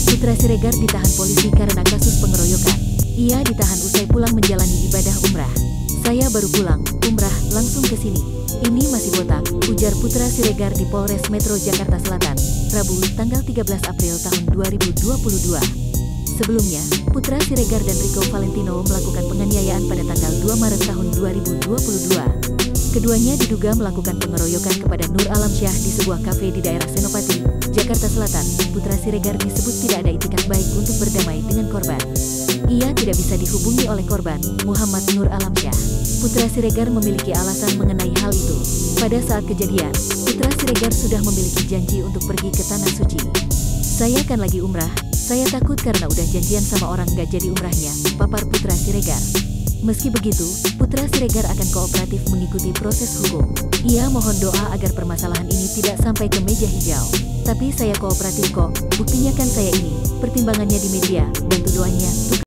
Putra Siregar ditahan polisi karena kasus pengeroyokan. Ia ditahan usai pulang menjalani ibadah umrah. Saya baru pulang, umrah, langsung ke sini. Ini masih botak, ujar Putra Siregar di Polres Metro Jakarta Selatan, Rabu, tanggal 13 April tahun 2022. Sebelumnya, Putra Siregar dan Rico Valentino melakukan penganiayaan pada tanggal 2 Maret tahun 2022. Keduanya diduga melakukan pengeroyokan kepada Nur Alamsyah di sebuah kafe di daerah Senopati, Jakarta Selatan. Putra Siregar disebut tidak ada itikat baik untuk berdamai dengan korban. Ia tidak bisa dihubungi oleh korban, Muhammad Nur Alamsyah. Putra Siregar memiliki alasan mengenai hal itu. Pada saat kejadian, Putra Siregar sudah memiliki janji untuk pergi ke Tanah Suci. Saya kan lagi umrah, saya takut karena udah janjian sama orang gak jadi umrahnya, papar Putra Siregar. Meski begitu, Putra Siregar akan kooperatif mengikuti proses hukum. Ia mohon doa agar permasalahan ini tidak sampai ke meja hijau. Tapi saya kooperatif kok, buktinya kan saya ini, pertimbangannya di media, bantu doanya.